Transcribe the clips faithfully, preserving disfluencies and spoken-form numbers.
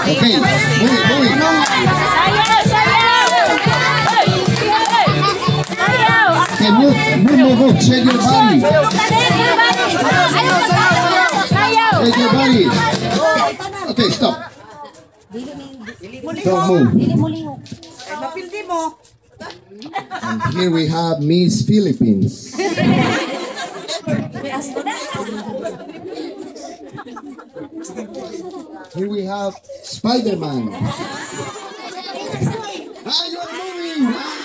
Okay, move it, move it. Okay, move, move, move, move. Shake your body. Shake your body. Okay, stop. Don't move. And here we have Miss Philippines. Here we have Spider-Man. Ah, you're moving!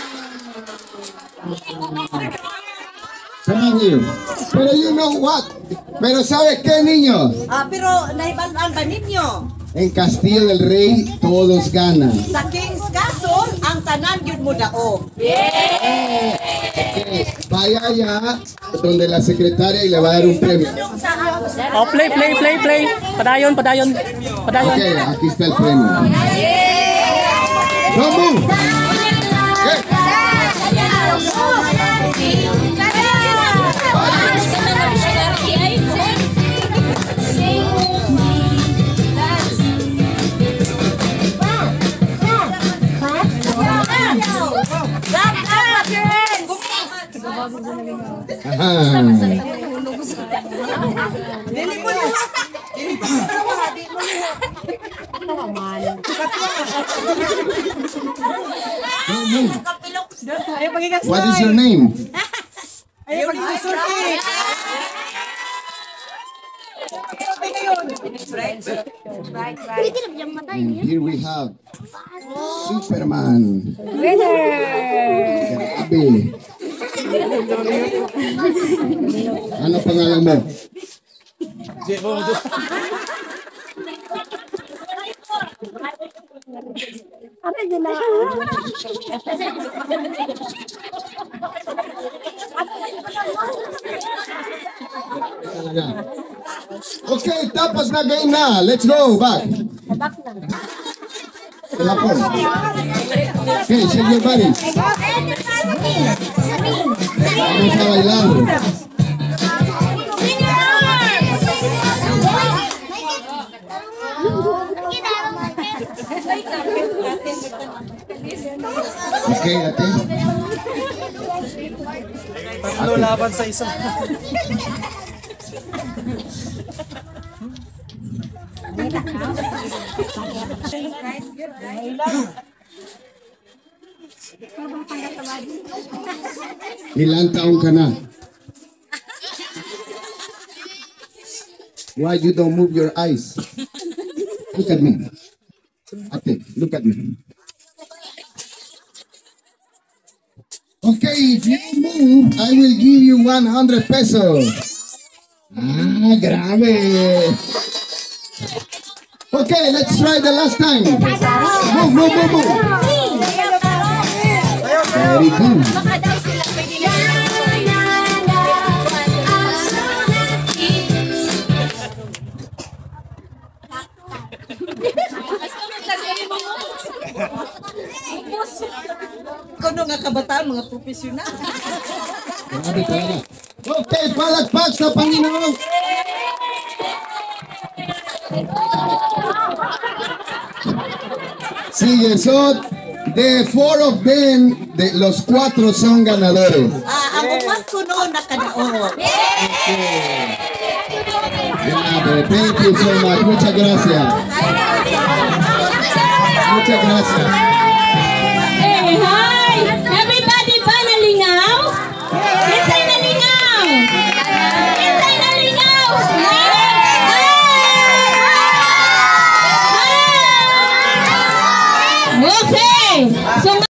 Come on here. Pero you know what? Pero ¿sabes qué, niños? Ah, pero naibalaan ba ninyo? En Castillo del Rey, todos ganan. Sa King's Castle, ang tanan yun mo daog. Okay. Vaya allá donde la secretaria y le va a dar un premio. Oh, play, play, play, play. Padayon, padayon. Padayon. Okay, aquí está el premio. No move. Okay. Aha. Dili mo na. Dili mo na. Dili mo na. What is your name? Ayaw magsusulti. And here we have Superman. Grabe. Ano pangalan mo? Okay, tapos na game na. Let's go back. Telepon. Okay, shake your body. Vamos a bailar. Okay, ate. Tatlo laban sa isa. Ilang taon ka na? Why you don't move your eyes? Look at me. Ate, look at me. Okay, if you move, I will give you one hundred pesos. Ah, grabe. Okay, let's try the last time. Move, move, move, move. Very good. Kuno nga kabataan, mga profesional. Grabe talaga. Okay, palakpak sa Panginoon. Sigue, so the four of them, de, los cuatro son ganadores. Ah, ang upat kuno nakadaog. Okay. Grabe, thank you so much. Muchas gracias. Muchas gracias. Hey, hi! Everybody ba nalingaw? Isay nalingaw! Isay nalingaw! Hi! Okay! So